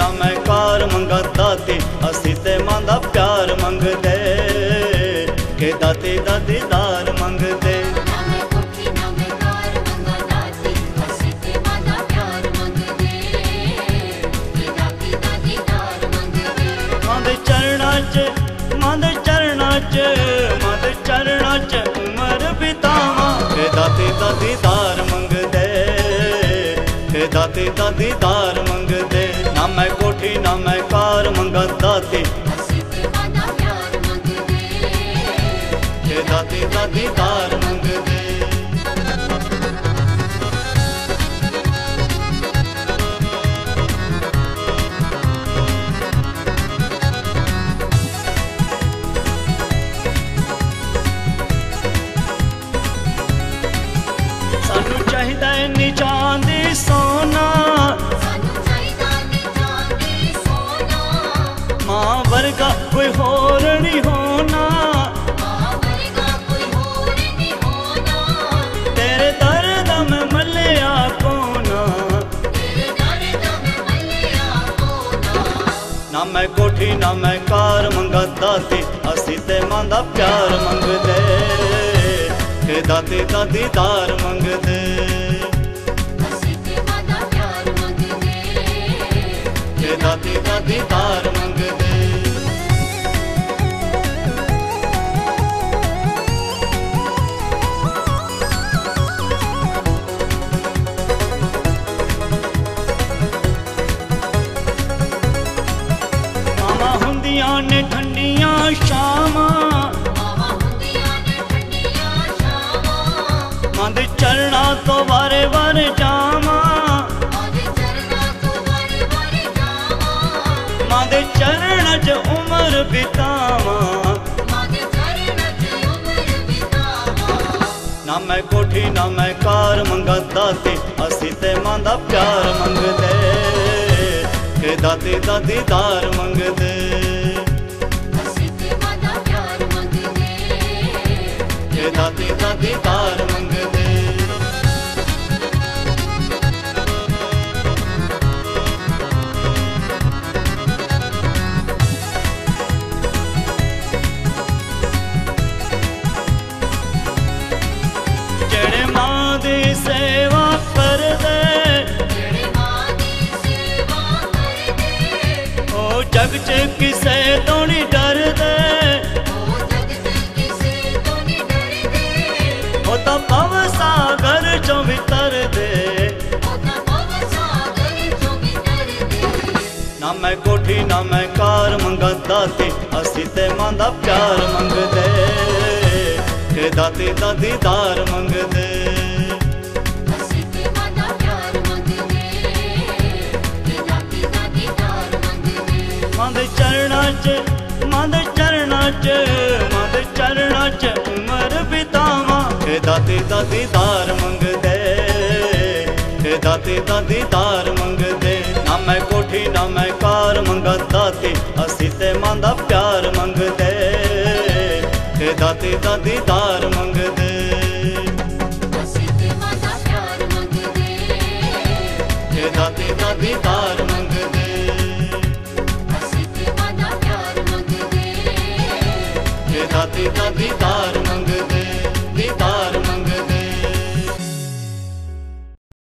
ना मैं कार मंगा दाते असी ते मां दा प्यार मंगदे के दाते दा दीदार मंगदे। चरणा च उमर बितावा के दाते दा दीदार मंगदे के दाते दा दीदार मंगदे। ना मैं कोठी ना मैं कार मंगा दाते के दाते दा दीदार मंगदे। सानू चाहिदा नी चांदी सोना मां वर्गा कोई होर नहीं होना तेरे दर्द में मलिया कोना। ना मैं कोठी ना मैं कार मंगा दाते असी ते मां दा प्यार मंगदे के दाते दा दीदार मंगदे। के दाते दा दीदार मंगदे। मामा हुंदियां ने ठंडियां शामां मां दे चरणा तो वारे वारे जावा मां दे चरण च उमर बितावा। ना मैं कोठी ना मैं कार मंगा दाते असी ते मां दा प्यार मंगदे के दाते दा दीदार मंगदे। के दाते दा दीदार मंगदे। जेड़े मां दी सेवा कर दे ओ जग च किसे तो नहीं डर दे ओ तो भव सागर चो वितर दे। ना मैं कोठी ना मैं कार मंगा दाते असी ते मां दा प्यार मंगदे के दाते दा दीदार मंगदे। मां दे चरणा च मां दे चरणा च मां दे चरणा च उमर बितावा के दाते दा दीदार मंगदे के दाते दा दीदार मंगदे। ना मैं कोठी ना मैं कार मंगा दाते असी ते मां दा प्यार मंगदे के दाते दा दीदार मंगदे। के दाते दा दीदार मंगदे। के दाते दा दीदार